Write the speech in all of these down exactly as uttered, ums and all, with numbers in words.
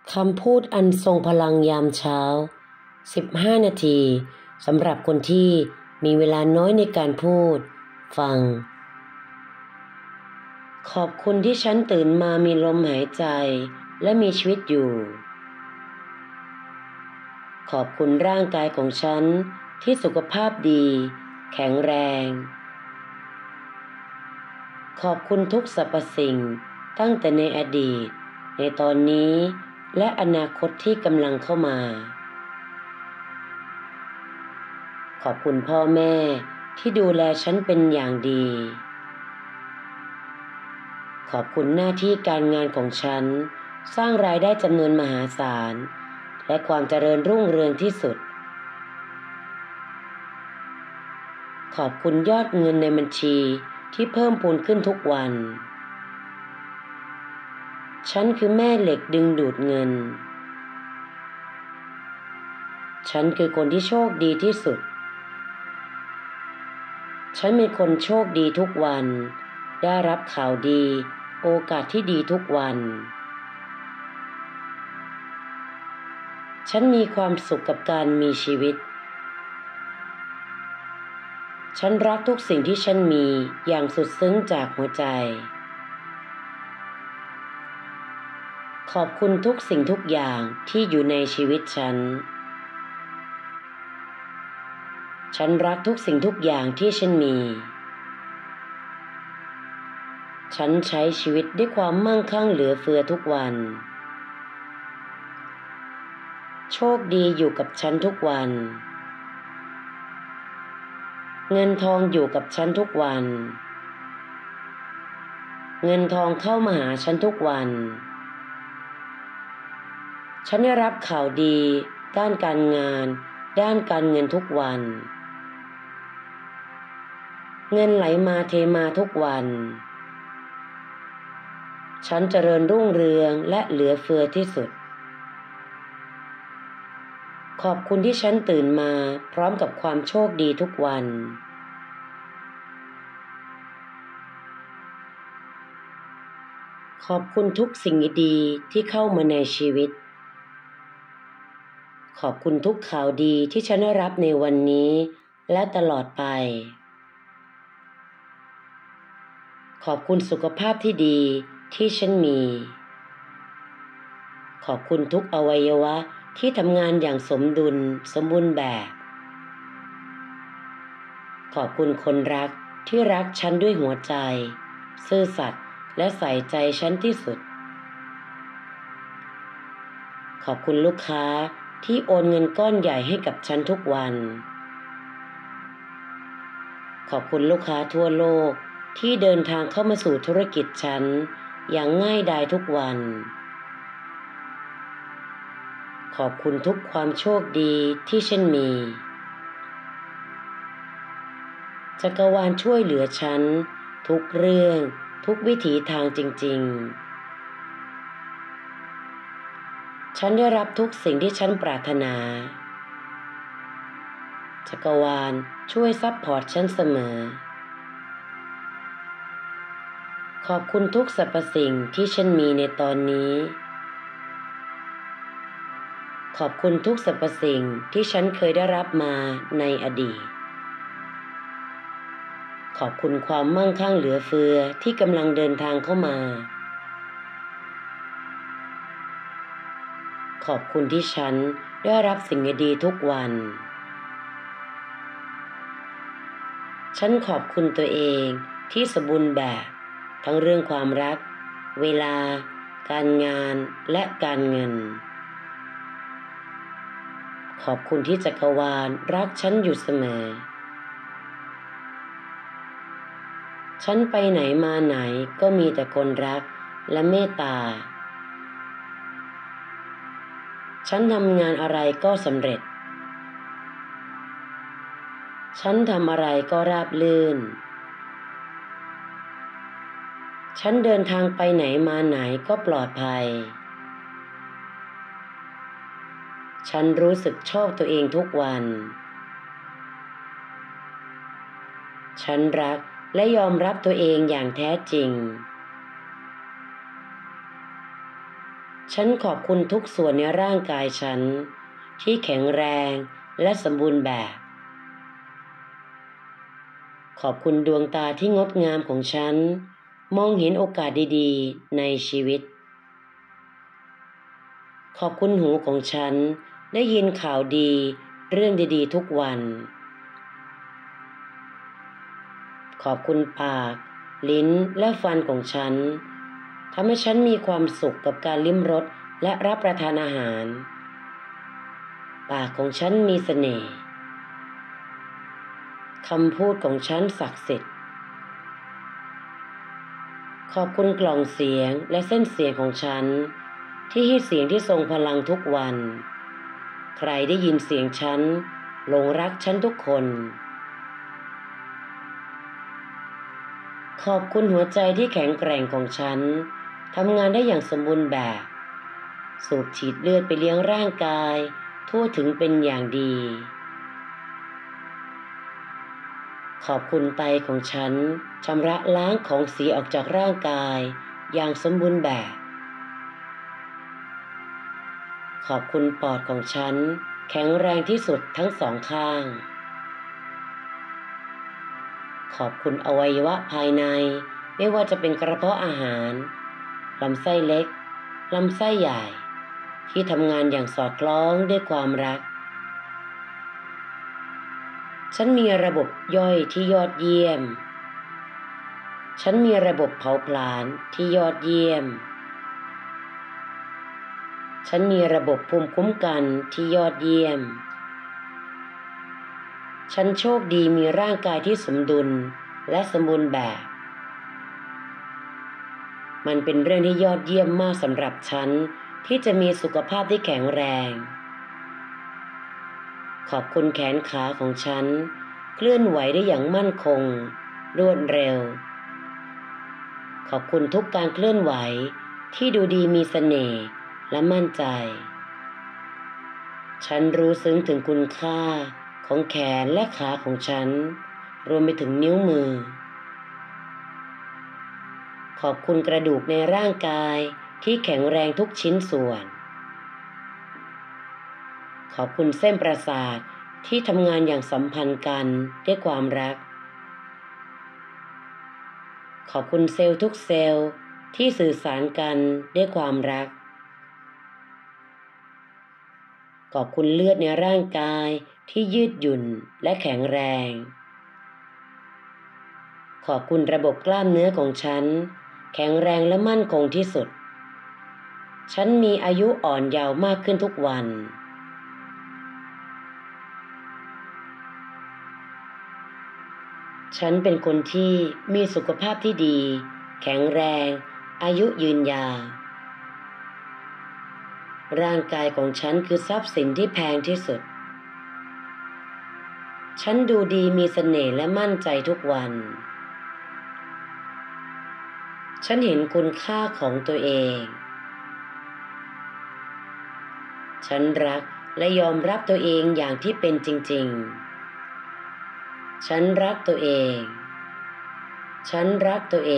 คำพูดอันทรงพลังยามเช้าสิบห้านาทีสำหรับคนที่มีเวลาน้อยในการพูดฟังขอบคุณที่ฉันตื่นมามีลมหายใจและมีชีวิตอยู่ขอบคุณร่างกายของฉันที่สุขภาพดีแข็งแรงขอบคุณทุกสรรพสิ่งตั้งแต่ในอดีตในตอนนี้และอนาคตที่กำลังเข้ามาขอบคุณพ่อแม่ที่ดูแลฉันเป็นอย่างดีขอบคุณหน้าที่การงานของฉันสร้างรายได้จำนวนมหาศาลและความเจริญรุ่งเรืองที่สุดขอบคุณยอดเงินในบัญชีที่เพิ่มพูนขึ้นทุกวันฉันคือแม่เหล็กดึงดูดเงินฉันคือคนที่โชคดีที่สุดฉันเป็นคนโชคดีทุกวันได้รับข่าวดีโอกาสที่ดีทุกวันฉันมีความสุขกับการมีชีวิตฉันรักทุกสิ่งที่ฉันมีอย่างสุดซึ้งจากหัวใจขอบคุณทุกสิ่งทุกอย่างที่อยู่ในชีวิตฉันฉันรักทุกสิ่งทุกอย่างที่ฉันมีฉันใช้ชีวิตด้วยความมั่งคั่งเหลือเฟือทุกวันโชคดีอยู่กับฉันทุกวันเงินทองอยู่กับฉันทุกวันเงินทองเข้ามาหาฉันทุกวันฉันได้รับข่าวดีด้านการงานด้านการเงินทุกวันเงินไหลมาเทมาทุกวันฉันเจริญรุ่งเรืองและเหลือเฟือที่สุดขอบคุณที่ฉันตื่นมาพร้อมกับความโชคดีทุกวันขอบคุณทุกสิ่งดีที่เข้ามาในชีวิตขอบคุณทุกข่าวดีที่ฉันได้รับในวันนี้และตลอดไปขอบคุณสุขภาพที่ดีที่ฉันมีขอบคุณทุกอวัยวะที่ทำงานอย่างสมดุลสมบูรณ์แบบขอบคุณคนรักที่รักฉันด้วยหัวใจซื่อสัตย์และใส่ใจฉันที่สุดขอบคุณลูกค้าที่โอนเงินก้อนใหญ่ให้กับฉันทุกวันขอบคุณลูกค้าทั่วโลกที่เดินทางเข้ามาสู่ธุรกิจฉันอย่างง่ายดายทุกวันขอบคุณทุกความโชคดีที่ฉันมีจักรวาลช่วยเหลือฉันทุกเรื่องทุกวิถีทางจริงๆฉันได้รับทุกสิ่งที่ฉันปรารถนาจักรวาลช่วยซัพพอร์ตฉันเสมอขอบคุณทุกสรรพสิ่งที่ฉันมีในตอนนี้ขอบคุณทุกสรรพสิ่งที่ฉันเคยได้รับมาในอดีตขอบคุณความมั่งคั่งเหลือเฟือที่กำลังเดินทางเข้ามาขอบคุณที่ฉันได้รับสิ่งดีๆทุกวันฉันขอบคุณตัวเองที่สมบูรณ์แบบทั้งเรื่องความรักเวลาการงานและการเงินขอบคุณที่จักรวาลรักฉันอยู่เสมอฉันไปไหนมาไหนก็มีแต่คนรักและเมตตาฉันทำงานอะไรก็สำเร็จฉันทำอะไรก็ราบรื่นฉันเดินทางไปไหนมาไหนก็ปลอดภัยฉันรู้สึกชอบตัวเองทุกวันฉันรักและยอมรับตัวเองอย่างแท้จริงฉันขอบคุณทุกส่วนในร่างกายฉันที่แข็งแรงและสมบูรณ์แบบ ขอบคุณดวงตาที่งดงามของฉันมองเห็นโอกาสดีๆในชีวิต ขอบคุณหูของฉันได้ยินข่าวดีเรื่องดีๆทุกวัน ขอบคุณปากลิ้นและฟันของฉันทำให้ฉันมีความสุขกับการลิ้มรสและรับประทานอาหาร ปากของฉันมีเสน่ห์คำพูดของฉันศักดิ์สิทธิ์ขอบคุณกล่องเสียงและเส้นเสียงของฉันที่ให้เสียงที่ทรงพลังทุกวัน ใครได้ยินเสียงฉันหลงรักฉันทุกคน ขอบคุณหัวใจที่แข็งแกร่งของฉันทำงานได้อย่างสมบูรณ์แบบสูบฉีดเลือดไปเลี้ยงร่างกายทั่วถึงเป็นอย่างดี ขอบคุณไตของฉันชำระล้างของเสียออกจากร่างกายอย่างสมบูรณ์แบบ ขอบคุณปอดของฉันแข็งแรงที่สุดทั้งสองข้าง ขอบคุณอวัยวะภายในไม่ว่าจะเป็นกระเพาะอาหารลำไส้เล็กลำไส้ใหญ่ที่ทำงานอย่างสอดคล้องด้วยความรัก ฉันมีระบบย่อยที่ยอดเยี่ยม ฉันมีระบบเผาผลาญที่ยอดเยี่ยม ฉันมีระบบภูมิคุ้มกันที่ยอดเยี่ยม ฉันโชคดีมีร่างกายที่สมดุลและสมบูรณ์แบบ มันเป็นเรื่องที่ยอดเยี่ยมมากสำหรับฉันที่จะมีสุขภาพที่แข็งแรง ขอบคุณแขนขาของฉันเคลื่อนไหวได้อย่างมั่นคงรวดเร็ว ขอบคุณทุกการเคลื่อนไหวที่ดูดีมีเสน่ห์และมั่นใจ ฉันรู้ซึ้งถึงคุณค่าของแขนและขาของฉันรวมไปถึงนิ้วมือ ขอบคุณกระดูกในร่างกายที่แข็งแรงทุกชิ้นส่วน ขอบคุณเส้นประสาทที่ทำงานอย่างสัมพันธ์กันด้วยความรัก ขอบคุณเซลล์ทุกเซลล์ที่สื่อสารกันด้วยความรัก ขอบคุณเลือดในร่างกายที่ยืดหยุ่นและแข็งแรง ขอบคุณระบบกล้ามเนื้อของฉันแข็งแรงและมั่นคงที่สุด ฉันมีอายุอ่อนเยาว์มากขึ้นทุกวัน ฉันเป็นคนที่มีสุขภาพที่ดีแข็งแรงอายุยืนยาวร่างกายของฉันคือทรัพย์สินที่แพงที่สุด ฉันดูดีมีเสน่ห์และมั่นใจทุกวัน ฉันเห็นคุณค่าของตัวเอง ฉันรักและยอมรับตัวเองอย่างที่เป็นจริงๆ ฉันรักตัวเอง ฉันรักตัวเอง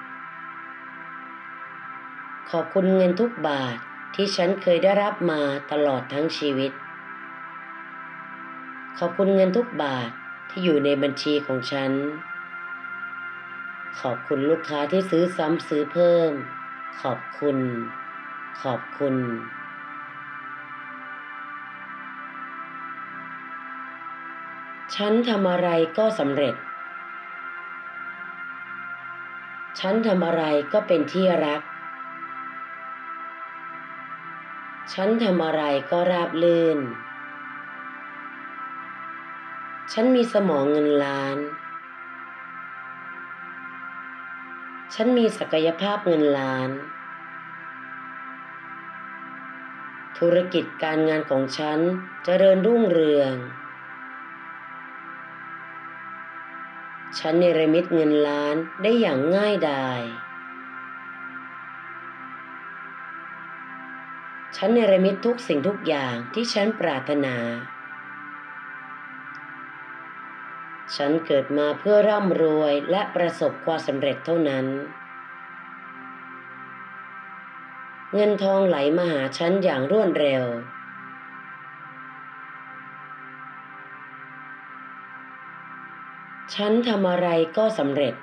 ขอบคุณเงินทุกบาทที่ฉันเคยได้รับมาตลอดทั้งชีวิต ขอบคุณเงินทุกบาทที่อยู่ในบัญชีของฉัน ขอบคุณลูกค้าที่ซื้อซ้ำซื้อเพิ่ม ขอบคุณ ขอบคุณ ฉันทำอะไรก็สำเร็จ ฉันทำอะไรก็เป็นที่รัก ฉันทำอะไรก็ราบรื่น ฉันมีสมองเงินล้าน ฉันมีศักยภาพเงินล้าน ธุรกิจการงานของฉันเจริญรุ่งเรือง ฉันเนรมิตเงินล้านได้อย่างง่ายดาย ฉันเนรมิตทุกสิ่งทุกอย่างที่ฉันปรารถนา ฉันเกิดมาเพื่อร่ำรวยและประสบความสำเร็จเท่านั้น เเงินทองไหลมาหาฉันอย่างรวดเร็วฉันทำอะไรก็สำเร็จ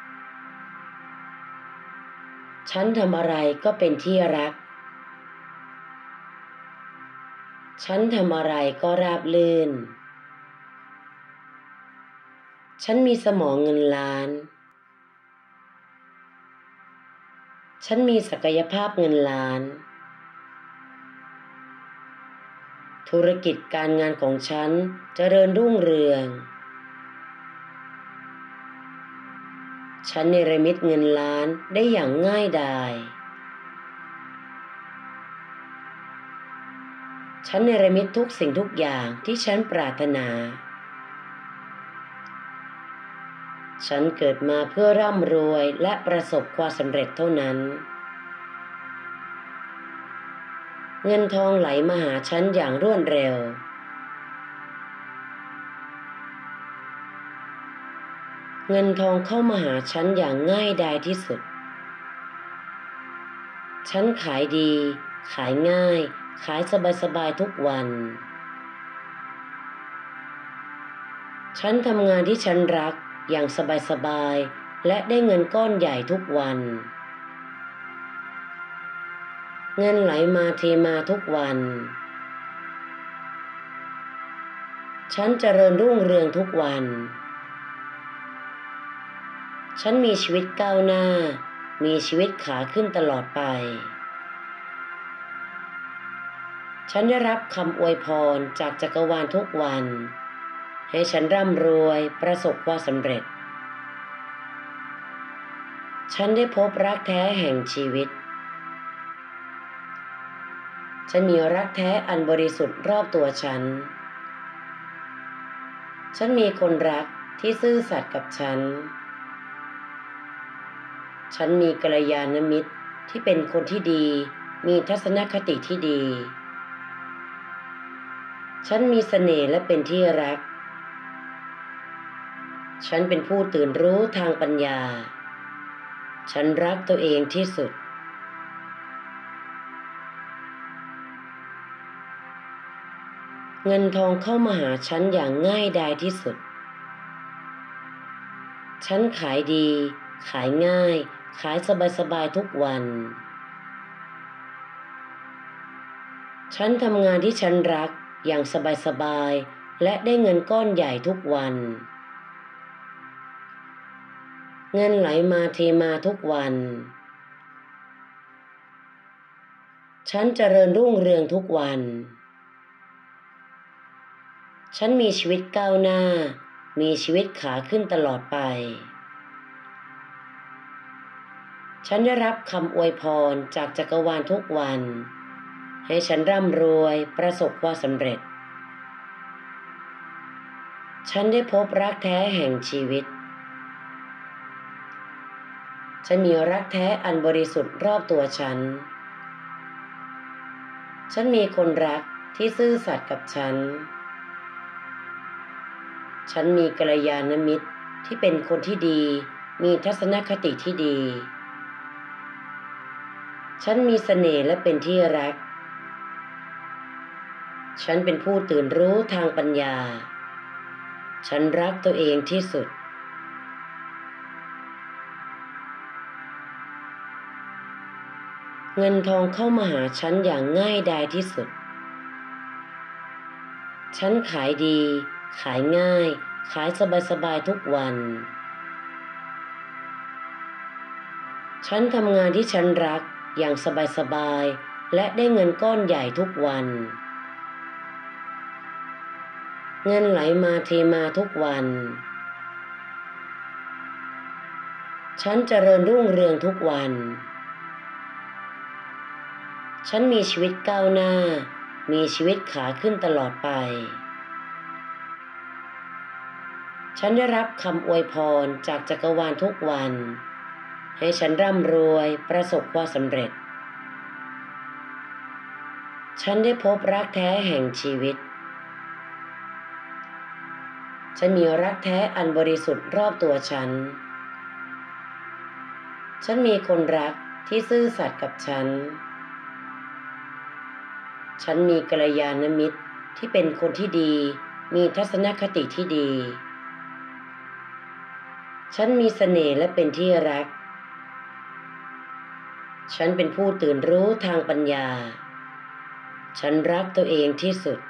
ฉันทำอะไรก็เป็นที่รักฉันทำอะไรก็ราบรื่นฉันมีสมองเงินล้านฉันมีศักยภาพเงินล้านธุรกิจการงานของฉันเจริญรุ่งเรืองฉันเนรมิตเงินล้านได้อย่างง่ายดายฉันเนรมิตทุกสิ่งทุกอย่างที่ฉันปรารถนาฉันเกิดมาเพื่อร่ำรวยและประสบความสำเร็จเท่านั้นเงินทองไหลมาหาฉันอย่างรวดเร็วเงินทองเข้ามาหาฉันอย่างง่ายดายที่สุดฉันขายดีขายง่ายขายสบายๆทุกวันฉันทำงานที่ฉันรักอย่างสบายๆและได้เงินก้อนใหญ่ทุกวันเงินไหลมาเทมาทุกวันฉันเจริญรุ่งเรืองทุกวันฉันมีชีวิตก้าวหน้ามีชีวิตขาขึ้นตลอดไปฉันได้รับคำอวยพรจากจักรวาลทุกวันให้ฉันร่ำรวยประสบความสำเร็จฉันได้พบรักแท้แห่งชีวิตฉันมีรักแท้อันบริสุทธิ์รอบตัวฉันฉันมีคนรักที่ซื่อสัตย์กับฉันฉันมีกัลยาณมิตรที่เป็นคนที่ดีมีทัศนคติที่ดีฉันมีเสน่ห์และเป็นที่รักฉันเป็นผู้ตื่นรู้ทางปัญญาฉันรักตัวเองที่สุดเงินทองเข้ามาหาฉันอย่างง่ายดายที่สุดฉันขายดีขายง่ายขายสบายๆทุกวันฉันทำงานที่ฉันรักอย่างสบายๆและได้เงินก้อนใหญ่ทุกวันเงินไหลมาเทมาทุกวันฉันเจริญรุ่งเรืองทุกวันฉันมีชีวิตก้าวหน้ามีชีวิตขาขึ้นตลอดไปฉันได้รับคำอวยพรจากจักรวาลทุกวันให้ฉันร่ำรวยประสบความสำเร็จฉันได้พบรักแท้แห่งชีวิตฉันมีรักแท้อันบริสุทธิ์รอบตัวฉันฉันมีคนรักที่ซื่อสัตย์กับฉันฉันมีกัลยาณมิตรที่เป็นคนที่ดีมีทัศนคติที่ดีฉันมีเสน่ห์และเป็นที่รักฉันเป็นผู้ตื่นรู้ทางปัญญาฉันรักตัวเองที่สุดเงินทองเข้ามาหาฉันอย่างง่ายดายที่สุดฉันขายดีขายง่ายขายสบายๆทุกวันฉันทำงานที่ฉันรักอย่างสบายๆและได้เงินก้อนใหญ่ทุกวันเงินไหลมาเทมาทุกวันฉันเจริญรุ่งเรืองทุกวันฉันมีชีวิตก้าวหน้ามีชีวิตขาขึ้นตลอดไปฉันได้รับคำอวยพรจากจักรวาลทุกวันให้ฉันร่ำรวยประสบความสำเร็จฉันได้พบรักแท้แห่งชีวิตฉันมีรักแท้อันบริสุทธิ์รอบตัวฉันฉันมีคนรักที่ซื่อสัตย์กับฉันฉันมีกัลยาณมิตรที่เป็นคนที่ดีมีทัศนคติที่ดีฉันมีเสน่ห์และเป็นที่รักฉันเป็นผู้ตื่นรู้ทางปัญญาฉันรักตัวเองที่สุด